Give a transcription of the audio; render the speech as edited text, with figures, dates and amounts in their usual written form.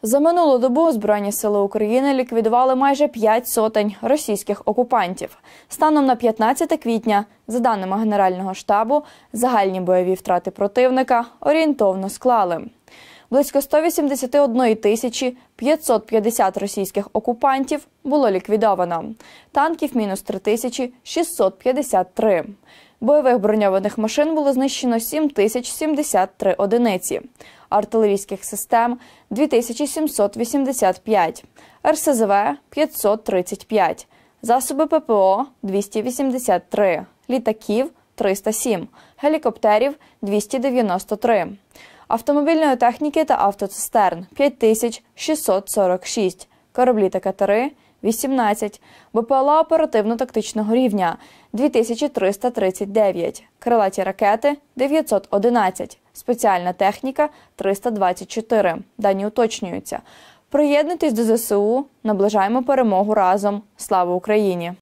За минулу добу Збройні сили України ліквідували майже 5 сотень російських окупантів. Станом на 15 квітня, за даними Генерального штабу, загальні бойові втрати противника орієнтовно склали: близько 181 тисячі 550 російських окупантів було ліквідовано, танків – мінус 3653. Бойових броньованих машин було знищено 7073 одиниці, артилерійських систем – 2785, РСЗВ – 535, засоби ППО – 283, літаків – 307, гелікоптерів – 293, автомобільної техніки та автоцистерн – 5646, кораблі та катери – 18, БПЛА оперативно-тактичного рівня – 2339, крилаті ракети – 911, спеціальна техніка – 324. Дані уточнюються. Приєднуйтесь до ЗСУ, наближаємо перемогу разом. Слава Україні!